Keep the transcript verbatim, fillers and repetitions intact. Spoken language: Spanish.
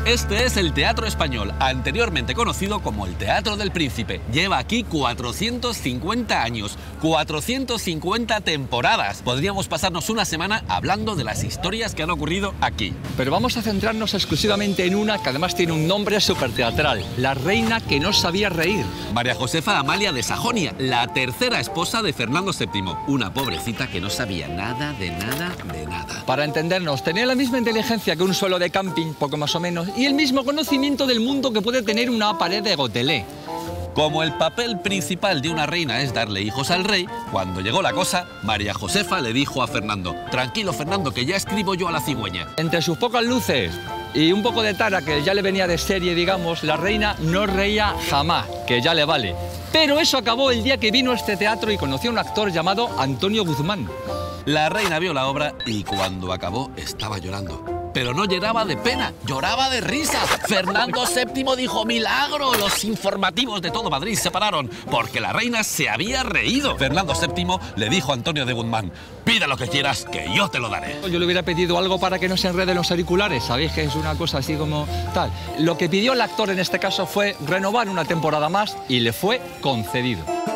Este es el Teatro Español, anteriormente conocido como el Teatro del Príncipe. Lleva aquí cuatrocientos cincuenta años, cuatrocientas cincuenta temporadas. Podríamos pasarnos una semana hablando de las historias que han ocurrido aquí. Pero vamos a centrarnos exclusivamente en una que además tiene un nombre súper teatral: la reina que no sabía reír. María Josefa Amalia de Sajonia, la tercera esposa de Fernando séptimo. Una pobrecita que no sabía nada de nada de nada. Para entendernos, tenía la misma inteligencia que un suelo de camping, poco más o menos, y el mismo conocimiento del mundo que puede tener una pared de Gotelé. Como el papel principal de una reina es darle hijos al rey, cuando llegó la cosa, María Josefa le dijo a Fernando: tranquilo, Fernando, que ya escribo yo a la cigüeña. Entre sus pocas luces y un poco de tara que ya le venía de serie, digamos, la reina no reía jamás, que ya le vale. Pero eso acabó el día que vino a este teatro y conoció a un actor llamado Antonio Guzmán. La reina vio la obra y cuando acabó estaba llorando. Pero no lloraba de pena, lloraba de risa. Fernando séptimo dijo: ¡milagro! Los informativos de todo Madrid se pararon porque la reina se había reído. Fernando séptimo le dijo a Antonio de Guzmán: pide lo que quieras, que yo te lo daré. Yo le hubiera pedido algo para que no se enreden los auriculares, ¿sabéis? Que es una cosa así como tal. Lo que pidió el actor en este caso fue renovar una temporada más y le fue concedido.